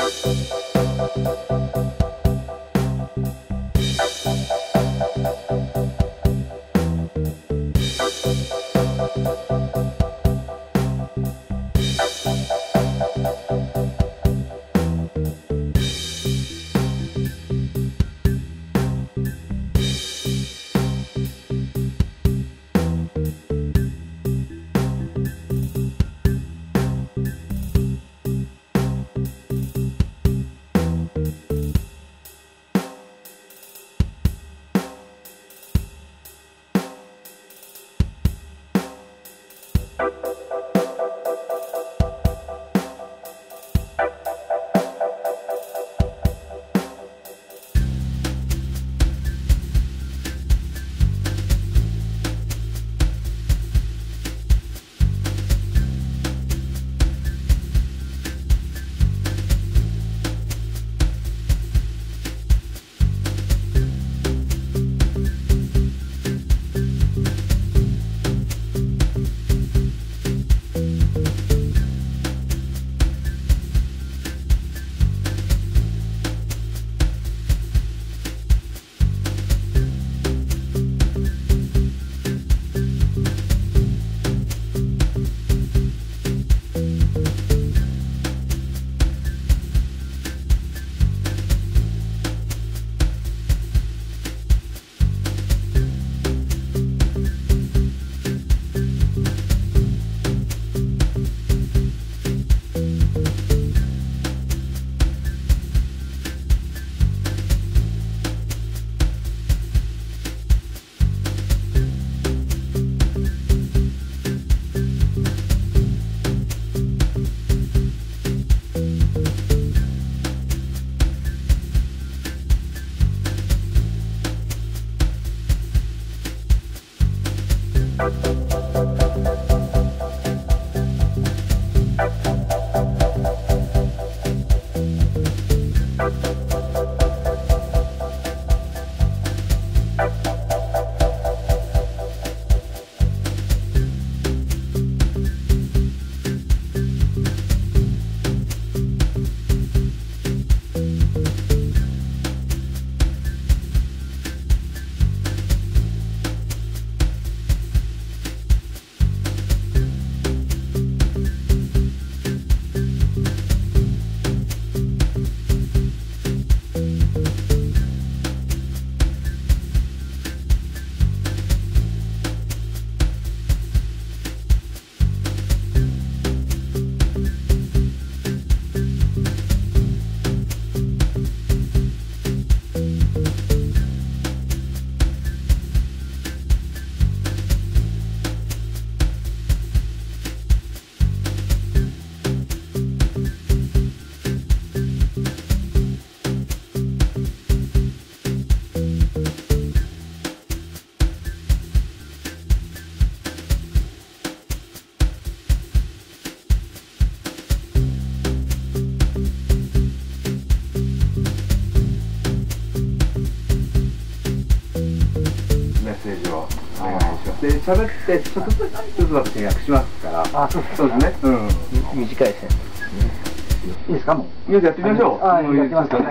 で喋ってちょっとずつ私訳しますから。 あ、そうですね。 うん。 短いですね。いいですかもう。 やってみましょう。 あ、やってますかね。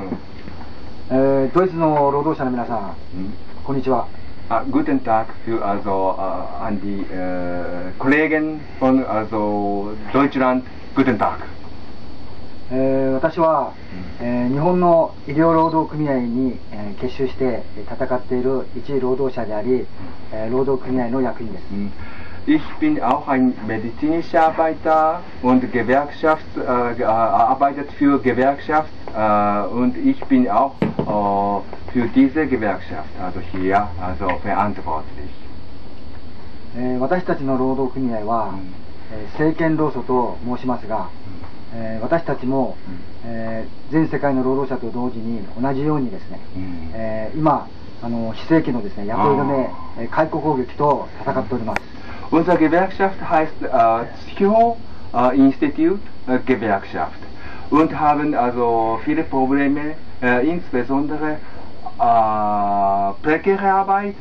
ドイツの労働者の皆さん、こんにちは。 Guten Tag für an die Kollegen von Deutschland. Guten Tag. 私は、日本の医療労働組合に、結集して戦っている一労働者であり、労働組合の役員です。 Ich bin auch ein medizinischer Arbeiter und arbeitet für Gewerkschaft und ich bin auch für diese Gewerkschaft, also hier, also verantwortlich. 私たちの労働組合は、政権労組と申しますが、私たちも、全世界の労働者と同時に同じようにですね、今非正規のですね雇い止め、解雇攻撃と戦っております。 Unsere Gewerkschaft heißt Psycho Institut Gewerkschaft und haben also viele Probleme, insbesondere prekäre Arbeit,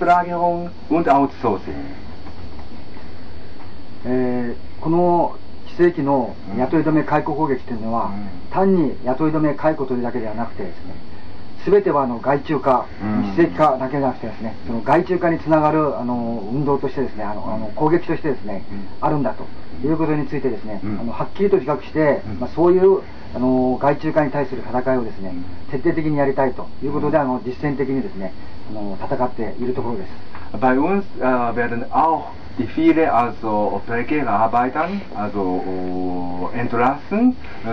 Auslagerung und Outsourcing. この非非正規の雇い止め解雇攻撃というのは、単に雇い止め解雇というだけではなくてですね、全ては外注化、非正規化だけじゃなくてですね、その外注化につながる運動としてですね、攻撃としてですね、あるんだということについてですね、はっきりと自覚して、そういう外注化に対する戦いをですね、徹底的にやりたいということで、実践的にですね、戦っているところです。 Bei uns werden auch die viele also prekäre Arbeiter also entlassen.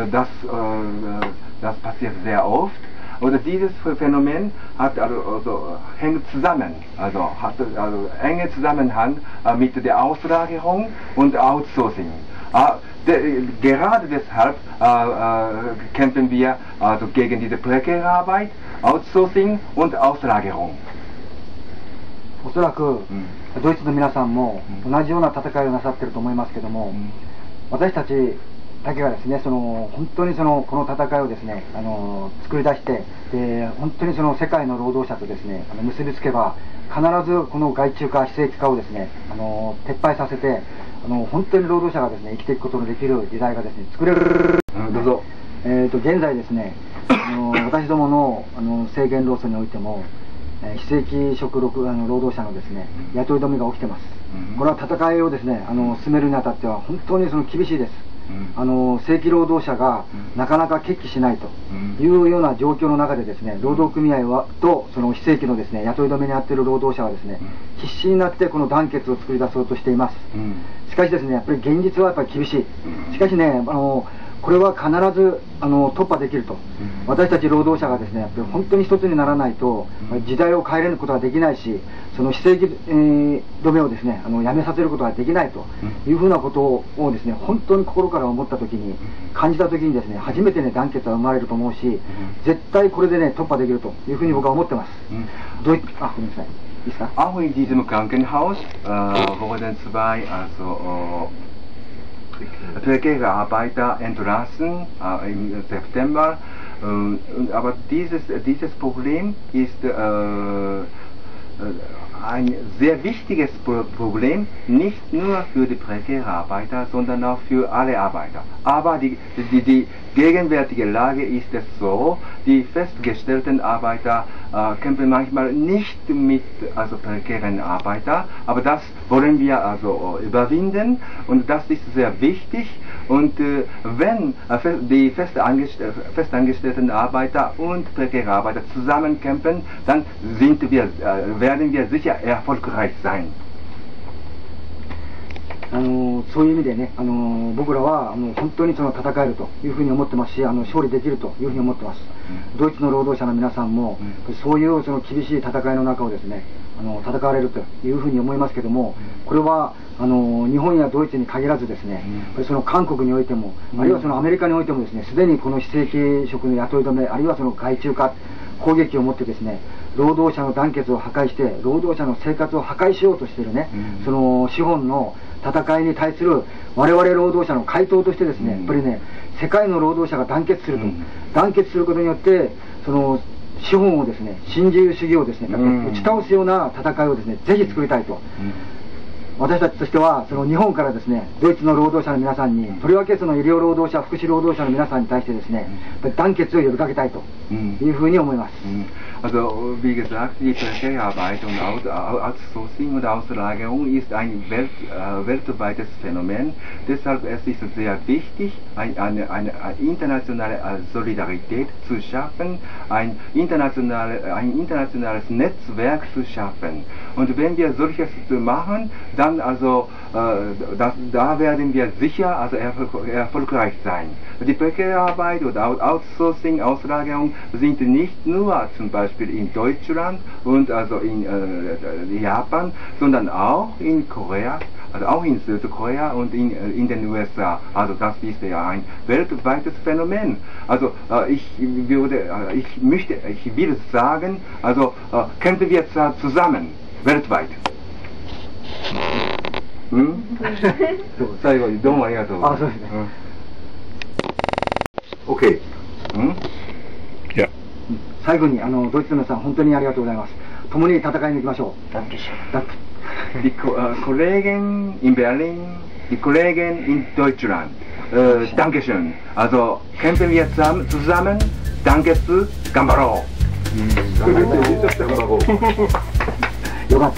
Das passiert sehr oft. Oder dieses Phänomen hat hängt zusammen, hat enge Zusammenhang mit der Auslagerung und Outsourcing. Gerade deshalb kämpfen wir also gegen diese prekäre Arbeit, Outsourcing und Auslagerung. おそらく、ドイツの皆さんも同じような戦いをなさっていると思いますけども、私たちだけがですね、本当にこの戦いをですね、作り出して、本当に世界の労働者とですね、結びつけば、必ずこの外注化、非正規化をですね、撤廃させて、本当に労働者がですね、生きていくことのできる時代がですね、作れる。 どうぞ。 現在ですね、私どもの制限労組においても、非正規職労働者のですね、雇い止めが起きてます。これは戦いをですね、進めるにあたっては本当に厳しいです。正規労働者がなかなか決起しないというような状況の中でですね、労働組合と非正規のですね、雇い止めにあっている労働者はですね、必死になってこの団結を作り出そうとしています。しかしですね、やっぱり現実はやっぱり厳しい。しかしね、これは必ず突破できると、私たち労働者がですね、やっぱり本当に一つにならないと、時代を変えれることはできないし、その非正規止めをですね、やめさせることはできないというふうなことをですね、本当に心から思ったときに、感じたときにですね、初めてね、団結は生まれると思うし、絶対これでね、突破できるというふうに僕は思ってます。ごめんなさい。 Auch in diesem Krankenhaus wurden zwei prekäre Arbeiter entlassen im September. Aber dieses Problem ist ein sehr wichtiges Problem, nicht nur für die prekären Arbeiter, sondern auch für alle Arbeiter. Aber die gegenwärtige Lage ist es so, die festgestellten Arbeiter kämpfen manchmal nicht mit prekären Arbeitern, aber das wollen wir überwinden und das ist sehr wichtig. Und wenn die festangestellten Arbeiter und prekäre Arbeiter zusammen kämpfen, dann werden wir sicher erfolgreich sein. そういう意味でね、僕らは本当に戦えるというふうに思ってますし、勝利できるというふうに思ってます。ドイツの労働者の皆さんも、そういう厳しい戦いの中をですね、戦われるというふうに思いますけども、これは日本やドイツに限らずですね、韓国においても、あるいはアメリカにおいてもですね、すでにこの非正規職の雇い止め、あるいは外注化、攻撃をもってですね、労働者の団結を破壊して、労働者の生活を破壊しようとしているね、資本の戦いに対する我々労働者の回答としてですね、やっぱりね、世界の労働者が団結すると、団結することによって、資本をですね、新自由主義をですね、打ち倒すような戦いをですね、ぜひ作りたいと。私たちとしては、日本からですね、ドイツの労働者の皆さんに、とりわけ医療労働者、福祉労働者の皆さんに対してですね、団結を呼びかけたいというふうに思います。 Also wie gesagt, die prekäre Arbeit und Outsourcing und Auslagerung ist ein weltweites Phänomen. Deshalb ist es sehr wichtig, eine internationale Solidarität zu schaffen, ein internationales Netzwerk zu schaffen. Und wenn wir solches machen, dann da werden wir sicher erfolgreich sein. Die prekäre Arbeit oder Outsourcing, Auslagerung sind nicht nur zum Beispiel in Deutschland und in Japan, sondern auch in Korea, auch in Südkorea und in den USA. Also das ist ja ein weltweites Phänomen. Also ich will sagen, kämpfen wir zusammen, weltweit. 最後にどうもありがとうございます。そうですね。OK。 いや。最後にドイツの皆さん本当にありがとうございます。共に戦いに行きましょう。 Die Kollegen in Berlin, die Kollegen in Deutschland. Dankeschön. Also kämpfen wir zusammen, Danketsu, Gambaro. よかった。